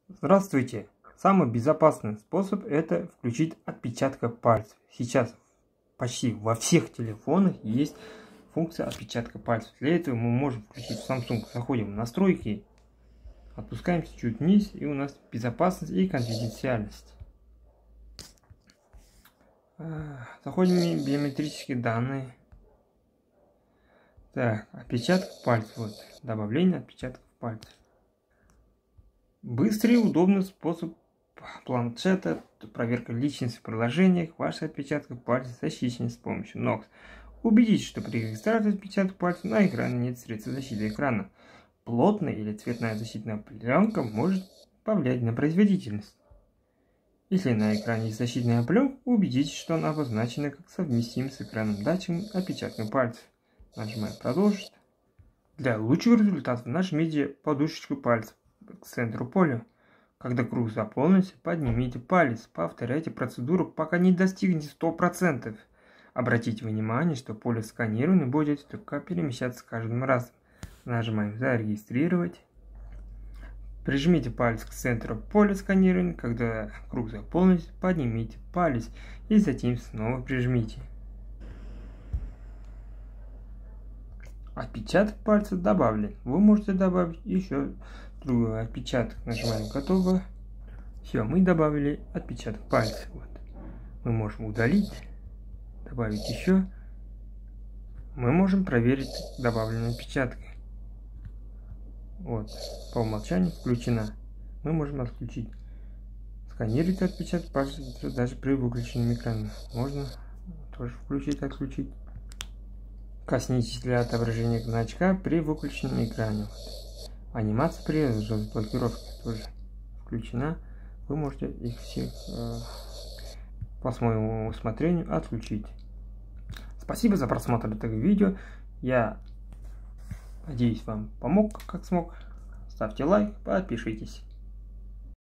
Здравствуйте! Самый безопасный способ это включить отпечаток пальцев. Сейчас почти во всех телефонах есть функция отпечатка пальцев. Для этого мы можем включить в Samsung. Заходим в настройки, опускаемся чуть вниз, и у нас безопасность и конфиденциальность. Заходим в биометрические данные. Так, отпечаток пальцев. Вот, добавление отпечатков пальцев. Быстрый и удобный способ планшета, проверка личности в приложениях, ваши отпечатки пальцев защищены с помощью Knox. Убедитесь, что при регистрации отпечатка пальцев на экране нет средств защиты экрана. Плотная или цветная защитная пленка может повлиять на производительность. Если на экране есть защитная пленка, убедитесь, что она обозначена как совместим с экраном датчиком отпечатка пальцев. Нажимаем «Продолжить». Для лучшего результата нажмите подушечку пальцев к центру поля. Когда круг заполнится, поднимите палец. Повторяйте процедуру, пока не достигнете 100%. Обратите внимание, что поле сканирования будет только перемещаться с каждым разом. Нажимаем «Зарегистрировать». Прижмите палец к центру поля сканирования. Когда круг заполнится, поднимите палец и затем снова прижмите. Отпечаток пальца добавлен. Вы можете добавить еще другой отпечаток. Нажимаем «Готово». Все, мы добавили отпечаток пальца. Вот. Мы можем удалить, добавить еще. Мы можем проверить добавленные отпечатки. Вот, по умолчанию включена. Мы можем отключить. Сканировать отпечаток пальца даже при выключенном экране. Можно тоже включить, отключить. Коснитесь для отображения значка при выключенном экране. Вот. Анимация при разблокировке тоже включена. Вы можете их всех по своему усмотрению отключить. Спасибо за просмотр этого видео. Я надеюсь, вам помог как смог. Ставьте лайк, подпишитесь.